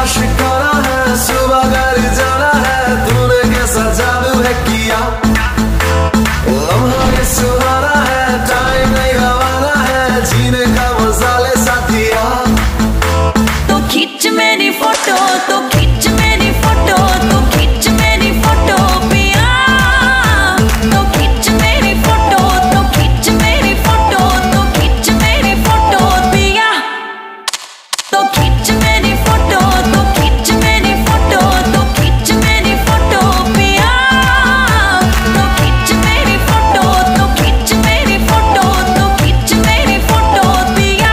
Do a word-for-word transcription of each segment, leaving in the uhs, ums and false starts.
शिकारा है, सुबह घर जाना है, तूने कैसा जादू है किया। लम्हा ये सुहाना है, टाइम नहीं गवाना है, जीने का मजा ले साथिया। तो खींच मेरी फोटो, तो खींच मेरी फोटो, तो खींच मेरी फोटो पिया। तो खींच मेरी फोटो, तो खींच मेरी फोटो, तो खींच मेरी फोटो पिया। तो खींच मेरी फोटो, तो खींच मेरी फोटो, तो खींच मेरी फोटो पिया। तो खींच मेरी फोटो, तो खींच मेरी फोटो, तो खींच मेरी फोटो पिया।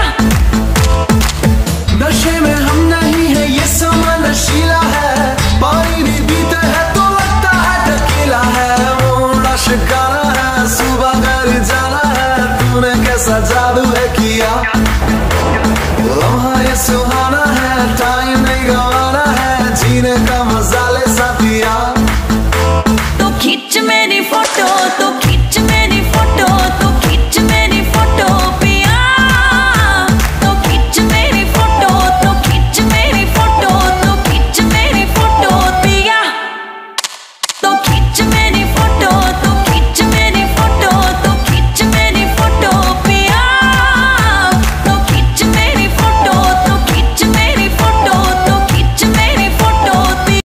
नशे में हम नहीं है, ये समा नशीला है, पानी भी पीते हैं तो लगता है टकीला है। मोड़ा शिकारा है, सुबह घर जाना है, तूने कैसा जादू है किया। लम्हा ये सुहाना है, टाइम नहीं गवाना है, जीने का मजा ले साथिया। तो खींच मेरी फोटो।